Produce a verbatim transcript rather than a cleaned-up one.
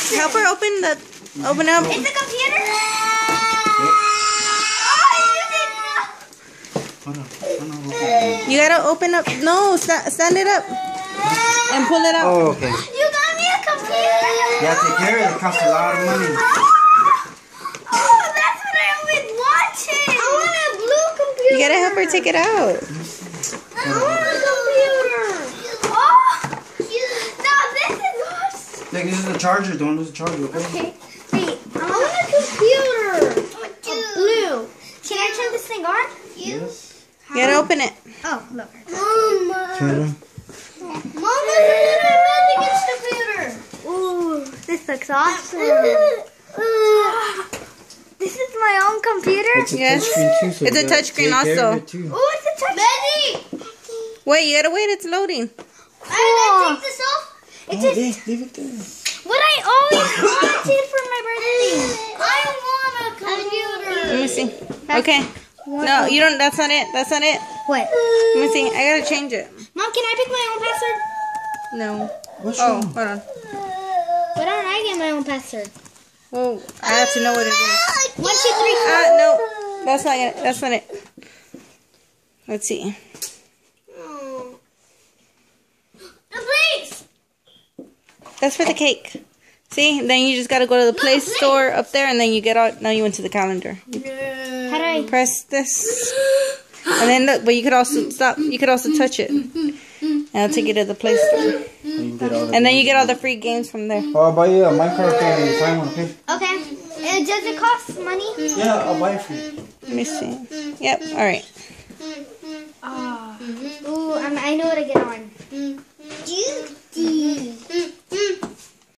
Help her open the, open up. It's a computer? Hold on. Hold on. You gotta open up. No, sta stand it up. And pull it out. Oh, okay. You got me a computer? Yeah, take care of it. It costs a lot of money. Oh, that's what I always wanted. I want a blue computer. You gotta help her take it out. I want a computer. Oh, no, this is awesome. Look, this is the charger. Don't lose the charger, okay? Okay. Wait, I want a computer. A blue. Can I turn this thing on? Yes. You gotta open it. Oh, look. Mama. Turn it on. Mama, look at my magic computer. Ooh, this looks awesome. This is my own computer? It's a Yes. touchscreen too. So It's a you gotta touchscreen take care of also. it, too. Oh, it's a touch. Betty! Wait, you gotta wait. It's loading. I gotta take this off. It's Oh, just there, leave it there. what I always wanted for my birthday. I want a computer. Let me see. Okay. No, you don't. That's not it. That's not it. What? Let me see. I gotta change it. Mom, can I pick my own password? No. What's Oh, wrong? hold on. Why don't I get my own password? Whoa, I have to know what it is. One, two, three, four. Ah, no. That's not it. That's not it. Let's see. Please. That's for the cake. See? Then you just gotta go to the Play Store up there, and then you get out. Now you went to the calendar. How do I? Press this, and then look. But you could also stop. You could also touch it, and I'll take you to the Play Store. You can get all the And then you get all the free games from there. Oh, I'll buy you a Minecraft game and find one, okay? Okay. Uh, does it cost money? Yeah, I'll buy it for you. Let me see. Yep. All right. Oh. Ooh, I'm, I know what to get on.